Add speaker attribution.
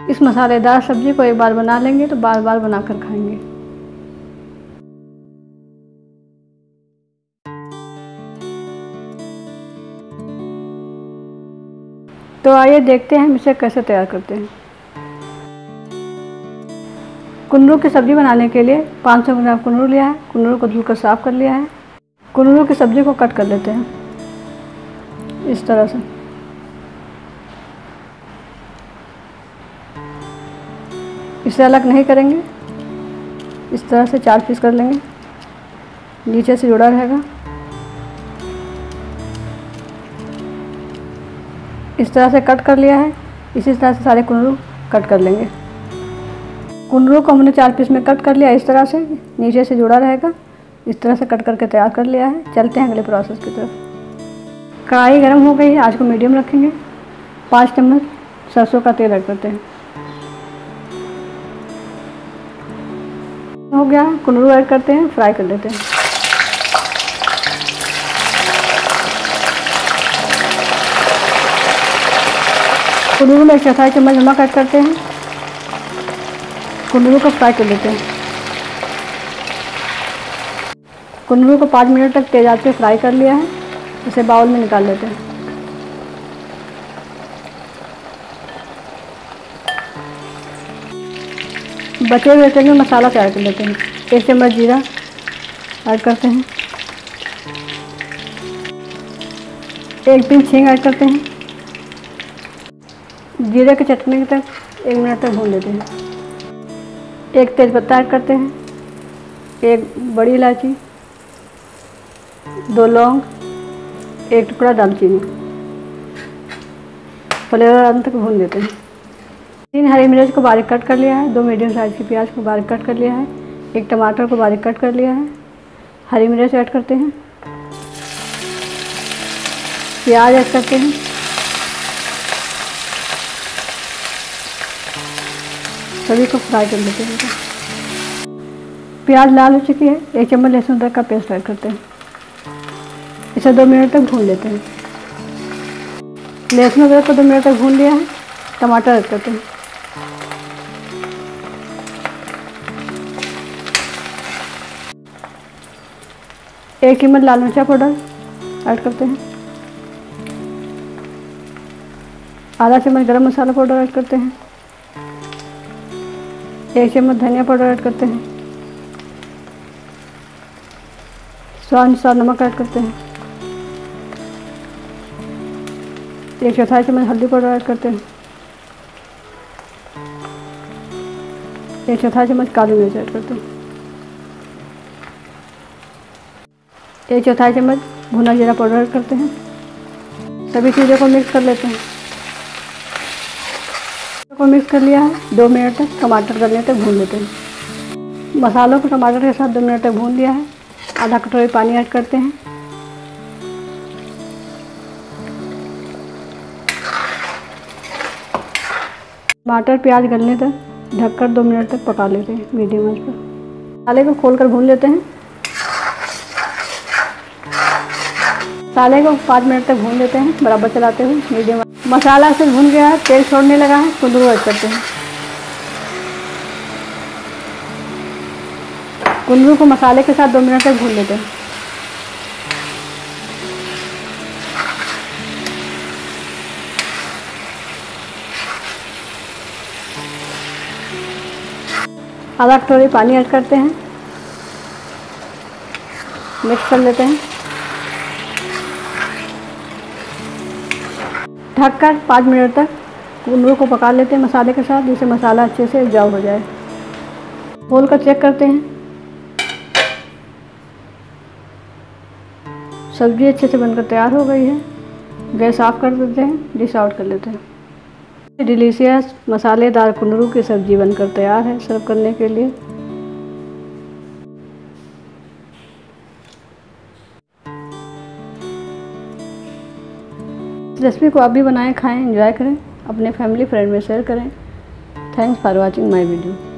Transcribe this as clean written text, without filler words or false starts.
Speaker 1: इस मसालेदार सब्जी को एक बार बना लेंगे तो बार बार बनाकर खाएंगे। तो आइए देखते हैं हम इसे कैसे तैयार करते हैं। कुंदरू की सब्ज़ी बनाने के लिए 500 ग्राम कुंदरू लिया है। कुंदरू को धुलकर साफ़ कर लिया है। कुंदरू की सब्ज़ी को कट कर लेते हैं इस तरह से। इसे अलग नहीं करेंगे, इस तरह से 4 पीस कर लेंगे, नीचे से जुड़ा रहेगा। इस तरह से कट कर लिया है। इसी तरह से सारे कुंदरू कट कर लेंगे। कुंदरू को हमने 4 पीस में कट कर लिया, इस तरह से नीचे से जुड़ा रहेगा। इस तरह से कट करके तैयार कर लिया है। चलते हैं अगले प्रोसेस की तरफ। कढ़ाई गर्म हो गई है, आँच को मीडियम रखेंगे। 5 चम्मच सरसों का तेल ऐड करते हैं। हो गया, कुंदरू ऐड करते हैं, फ्राई कर लेते हैं। कुंदरू में 1/4 चम्मच नमक ऐड करते हैं। कुंदरू को फ्राई कर लेते हैं। कुंदरू को 5 मिनट तक तेज आंच पे फ्राई कर लिया है। इसे बाउल में निकाल लेते हैं। बचे हुए तेल में मसाला तैयार कर लेते हैं। 1 चम्मच जीरा ऐड करते हैं। 1 पिंच हींग ऐड करते हैं। जीरे के चटनी तक 1 मिनट तक भून लेते हैं। 1 तेज़पत्ता ऐड करते हैं। 1 बड़ी इलायची, 2 लौंग, 1 टुकड़ा दालचीनी। फ्लेवर अंत तक भून देते हैं। 3 हरी मिर्च को बारीक कट कर लिया है। 2 मीडियम साइज़ की प्याज को बारीक कट कर लिया है। 1 टमाटर को बारीक कट कर लिया है। हरी मिर्च ऐड करते हैं। प्याज ऐड करते हैं। सभी को फ्राई कर लेते हैं। प्याज लाल हो चुकी है। 1 चम्मच लहसुन अदरक का पेस्ट ऐड करते हैं। इसे 2 मिनट तक भून लेते हैं। लहसुन अदरक को 2 मिनट तक भून लिया है। टमाटर ऐड करते हैं। एक चम्मच लाल मिर्चा पाउडर ऐड करते हैं। आधा चम्मच गरम मसाला पाउडर ऐड करते हैं। 1 चम्मच धनिया पाउडर ऐड करते हैं। स्वाद अनुसार नमक ऐड करते हैं। 1/4 चम्मच हल्दी पाउडर ऐड करते हैं। 1/4 चम्मच काली मिर्च ऐड करते हैं। 1/4 चम्मच भुना जीरा पाउडर ऐड करते हैं। सभी चीज़ों को मिक्स कर लेते हैं। को मिक्स कर लिया है। 2 मिनट तक टमाटर गलने तक भून लेते हैं। मसालों को टमाटर के साथ 2 मिनट तक भून लिया है। आधा कटोरी पानी ऐड करते हैं। टमाटर प्याज गलने तक ढककर 2 मिनट तक पका लेते हैं मीडियम आंच पर। मसाले को खोलकर भून लेते हैं। मसाले को 5 मिनट तक भून लेते हैं बराबर चलाते हुए मीडियम। मसाला से भून गया है, तेल छोड़ने लगा है। कुंदरू ऐड करते हैं। कुंदरू को मसाले के साथ 2 मिनट तक भून लेते हैं। आधा कटोरी पानी ऐड करते हैं। मिक्स कर लेते हैं। ढककर 5 मिनट तक कुंदरू को पका लेते हैं मसाले के साथ, जिससे मसाला अच्छे से एब्जॉर्ब हो जाए। खोल कर चेक करते हैं। सब्ज़ी अच्छे से बनकर तैयार हो गई है। गैस ऑफ कर देते हैं, डिश आउट कर लेते हैं। डिलीशियस मसालेदार कुंदरू की सब्ज़ी बनकर तैयार है सर्व करने के लिए। रेसिपी को आप भी बनाएं, खाएं, एंजॉय करें, अपने फैमिली फ्रेंड में शेयर करें। Thanks for watching my video.